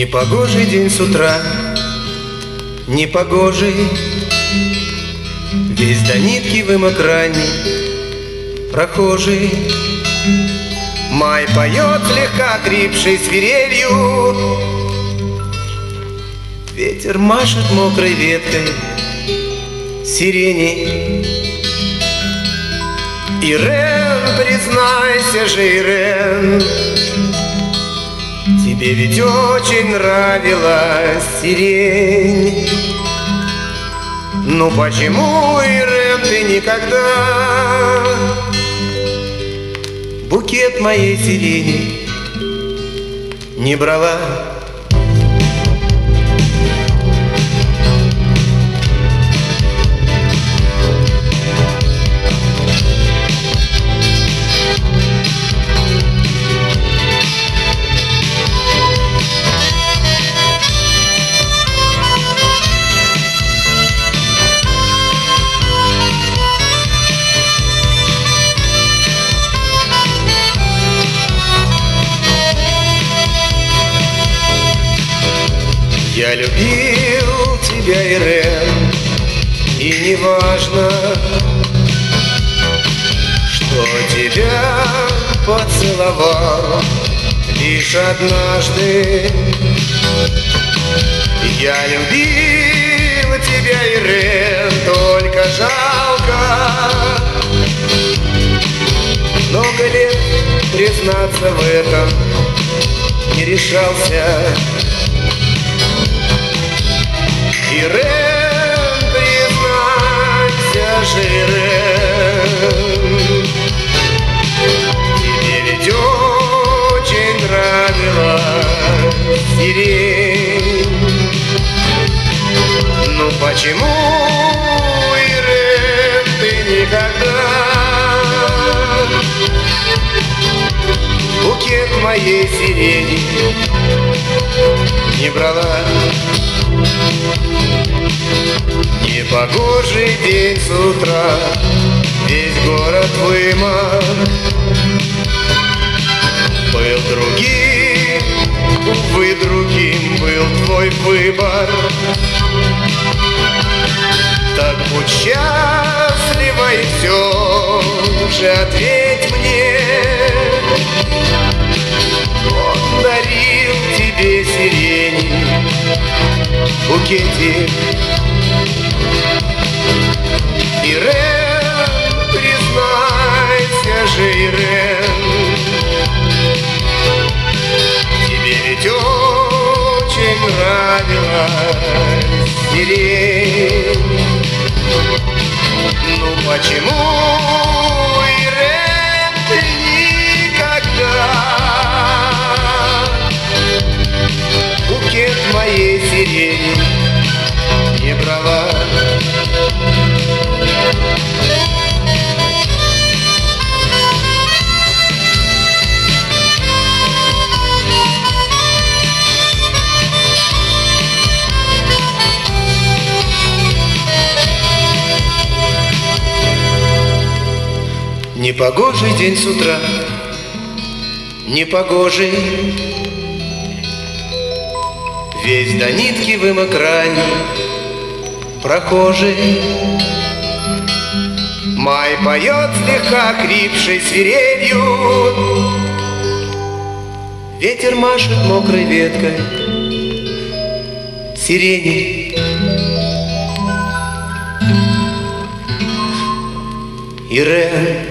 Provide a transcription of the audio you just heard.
Непогожий день с утра, непогожий, весь до нитки вымок ранний, прохожий. Май поет слегка крипшей свирелью, ветер машет мокрой веткой сирени. Ирен, признайся же, Ирен, тебе ведь очень нравилась сирень. Ну почему, Ирен, ты никогда букет моей сирени не брала? Я любил тебя, Ирен, и не важно, что тебя поцеловал лишь однажды. Я любил тебя, Ирен, только жалко, много лет признаться в этом не решался. Ирен, признайся же, Ирен, тебе ведь очень нравилась сирень. Ну почему, Ирен, ты никогда букет моей сирени не брала? Непогожий день с утра, весь город вымок. Был другим, увы, другим был твой выбор. Так будь счастлива и все же ответь мне. Он дарил тебе сирени букетик. Ирен, признайся же, Ирен, тебе ведь очень нравилась сирень. Ну почему, Ирен, ты никогда букет моей сирени не брала? Непогожий день с утра, непогожий, весь до нитки вымок ранний, прохожий. Май поет слегка крипшей свирелью, ветер машет мокрой веткой сирени. Ирен,